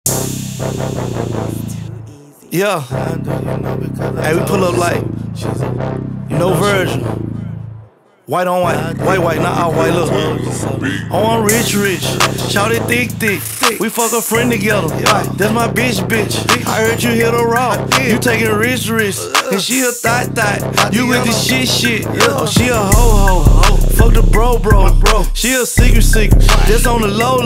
Yeah. Hey, we pull up like no Virgil. White on white, white, not all white, look. On rich, shawty thick. We fuck a friend together. That's my bitch. I heard you hit her raw. You taking rich, and she a thot-thot. You with the shit. Oh, she a ho. Fuck the bro. She a secret. Just on the low.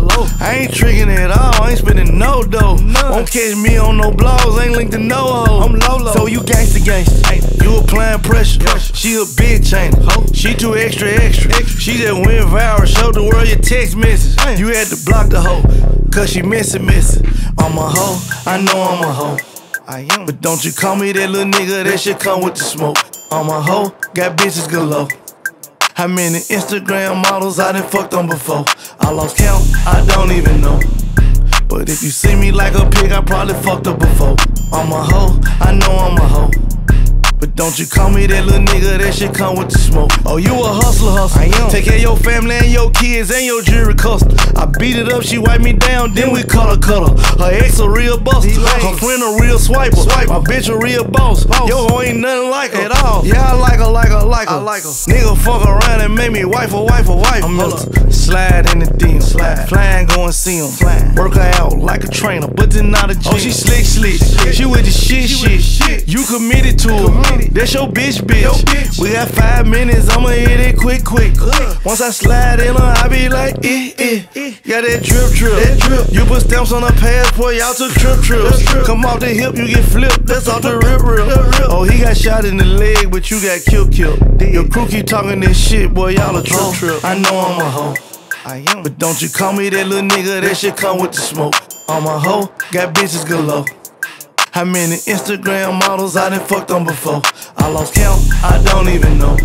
I ain't trickin' at all. I ain't spending no dough. Won't catch me on no blogs. Ain't linked to no hoe. I'm low. So you gangster. You applying pressure. She a bitch, ain't it? She too extra. She just went viral. Showed the world your text message. You had to block the hoe, cause she missing. I'm a hoe. I know I'm a hoe. I am. But don't you call me that little nigga, that shit come with the smoke. I'm a hoe, got bitches galore. How many Instagram models I done fucked on before? I lost count, I don't even know. But if you see me like a pig, I probably fucked up before. I'm a hoe, I know I'm a hoe. But don't you call me that little nigga, that shit come with the smoke. Oh, you a hustler. I am. Take care of your family and your kids and your jewelry custom. I beat it up, she wipe me down, then we cut her. Her ex a real buster, her friend a real swiper. My bitch a real boss. Yo, hoe ain't nothing like her at all. Yeah, I like her. I like her. Nigga fuck around and make me wife a wife. I'm Mr. Slide in the DM, flying, go and see him. Work her out like a trainer, but then not a G. Oh, she slick. She with the shit. You committed to her. That's your bitch. We got 5 minutes, I'ma hit it quick. Once I slide in her, I be like, Got that drip. You put stamps on her passport, y'all took trips. Come off the hip, you get flipped. That's off the rip. Oh, he got shot in the leg, but you got killed. Your crew keep talking this shit, boy, y'all a trip. I know I'm a hoe. I am. But don't you call me that little nigga, that shit come with the smoke. I'm a hoe, got bitches galore. How many Instagram models I done fucked on before? I lost count, I don't even know.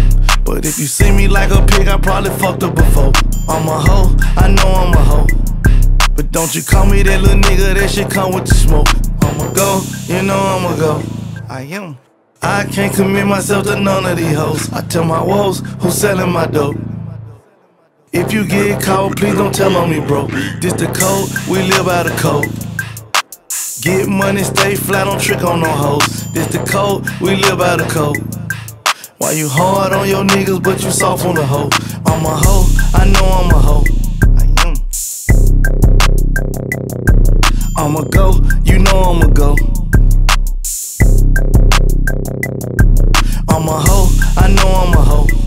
But if you see me like a pig, I probably fucked up before. I'm a hoe, I know I'm a hoe. But don't you call me that little nigga, that shit come with the smoke. I'ma go, you know I'ma go. I am. I can't commit myself to none of these hoes. I tell my woes who's selling my dope. If you get caught, please don't tell on me, bro. This the code, we live by the code. Get money, stay flat, don't trick on no hoes. This the code, we live by the code. Why you hard on your niggas, but you soft on the hoe? I'm a hoe, I know I'm a hoe. I am. I'ma go, you know I'ma go. I'm a hoe, I know I'm a hoe.